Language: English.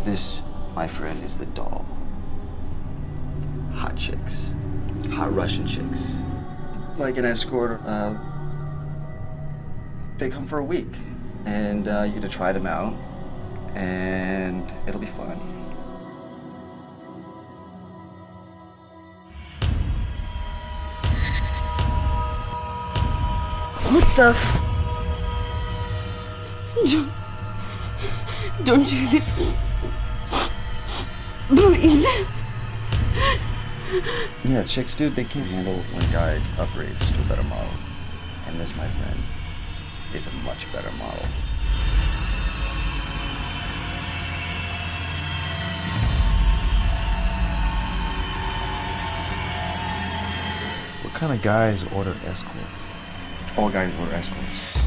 This, my friend, is the doll. Hot chicks. Hot Russian chicks. Like an escort, they come for a week. And you get to try them out. And it'll be fun. What the f? Don't do this. Please. Yeah, chicks, dude, they can't handle when a guy upgrades to a better model. And this, my friend, is a much better model. What kind of guys order escorts? All guys order escorts.